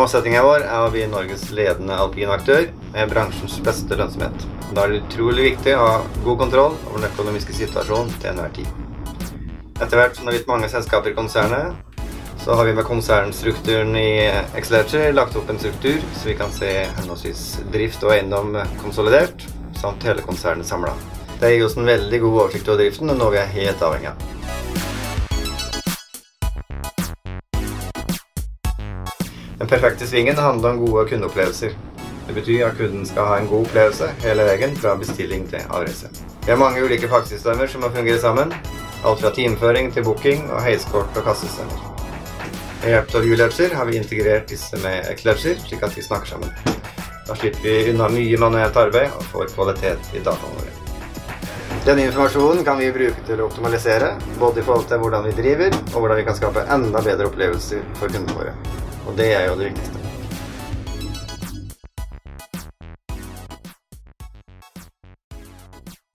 Målsettingen vår å bli Norges ledende alpinaktør med bransjens beste lønnsomhet. Da det utrolig viktig å ha god kontroll over den økonomiske situasjonen til enhver tid. Etter hvert som det har blitt mange selskaper i konsernet, så har vi med konsernstrukturen i Xleger lagt opp en struktur så vi kan se henholdsvis drift og eiendom konsolidert, samt hele konsernet samlet. Det gir oss en veldig god oversikt over driften og noe vi er helt avhengig av. Den perfekte svingen handler om gode kundeopplevelser. Det betyr at kunden skal ha en god opplevelse hele veien fra bestilling til avreise. Vi har mange ulike fagsystemer som må fungere sammen, alt fra teamføring til booking og heiskort og kassesystemer. Med hjelp av Uledger har vi integrert disse med Xleger, slik at vi snakker sammen. Da slipper vi unna mye manuelt arbeid og får kvalitet i dataene våre. Denne informasjonen kan vi bruke til å optimalisere, både i forhold til hvordan vi driver, og hvordan vi kan skape enda bedre opplevelser for kundene våre. Og det er jo det viktigste.